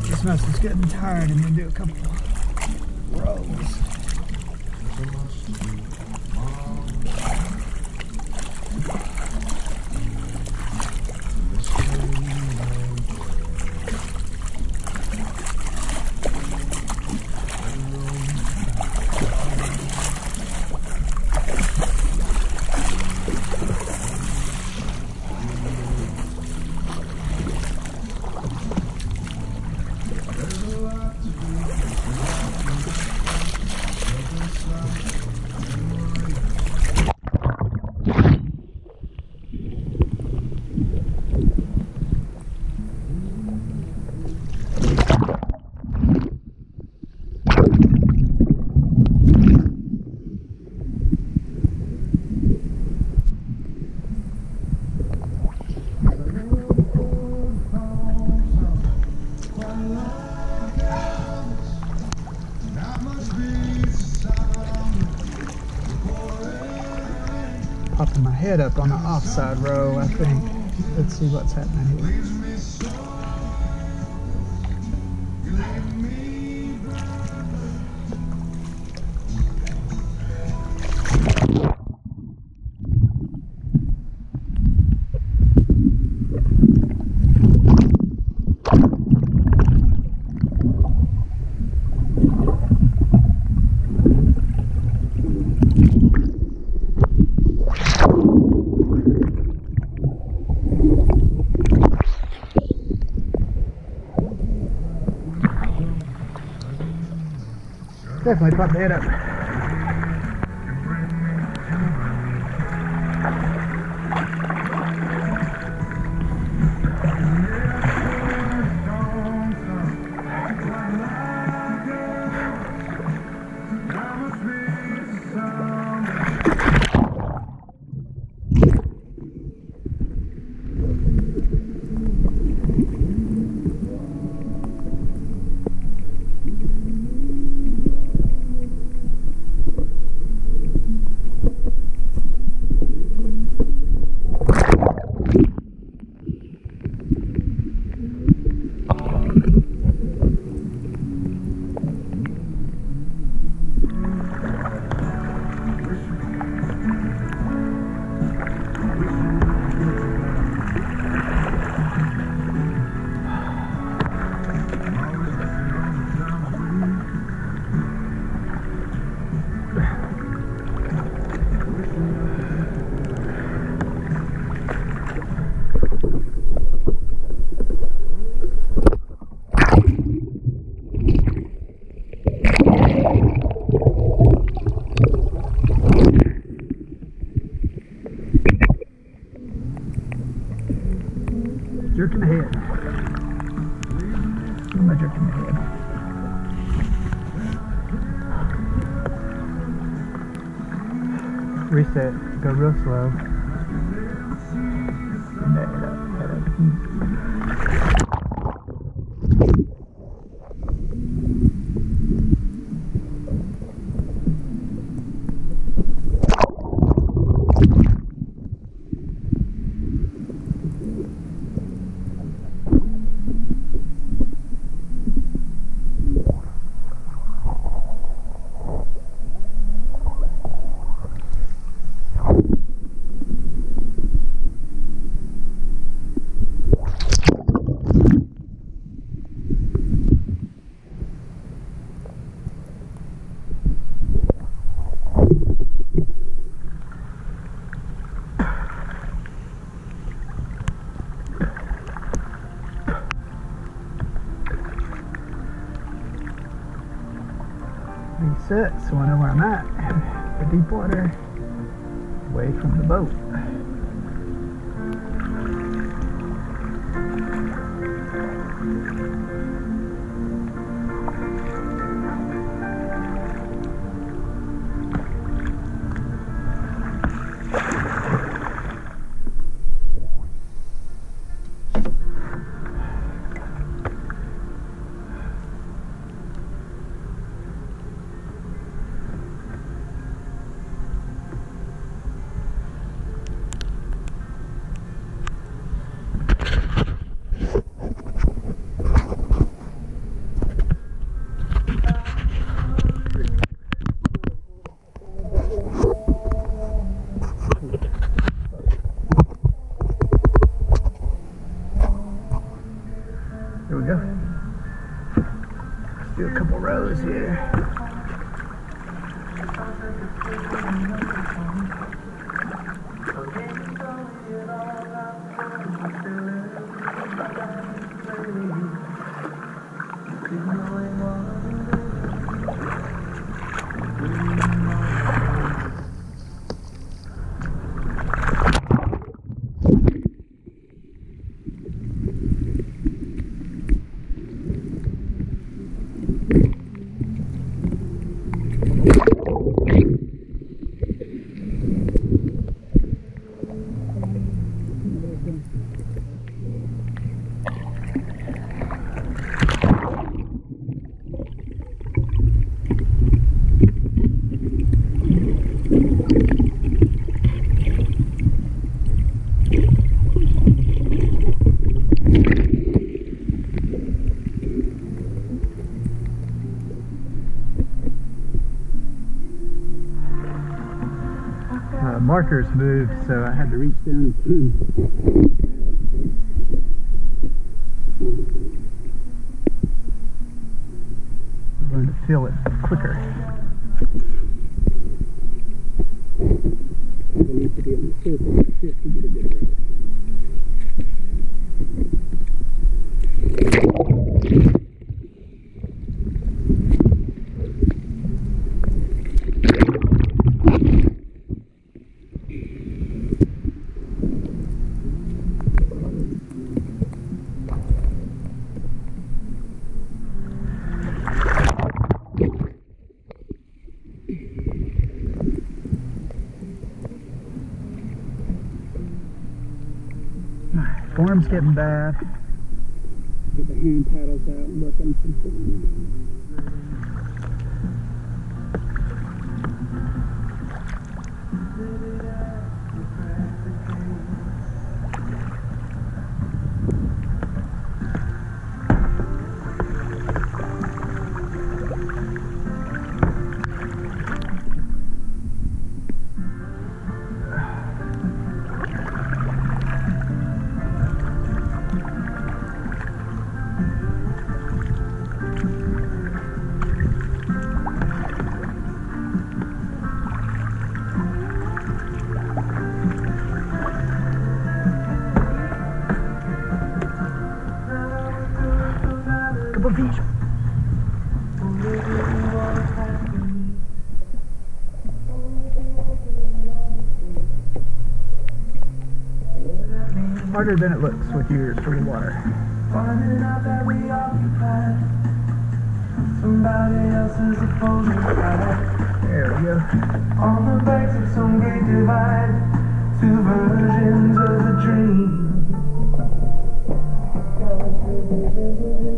This mess is getting tired. I'm gonna do a couple rows. Popping my head up on the offside row, I think. Let's see what's happening here. Definitely pop the head up. Jerking the head. I'm jerking the head. Reset. Go real slow. Head up, head up. Reset, so I know where I'm at. The deep water, away from the boat. Do a couple rows here. Markers moved, so I had to reach down and learn to feel it quicker. I need to be on the surface of fish to get a good route. Form's getting bad. Get the hand paddles out and work on some form. Fish. Harder than it looks with your sort of water. Finding out that we occupy somebody else's opposing side. There we go. On the banks of some great divide, two versions of the dream.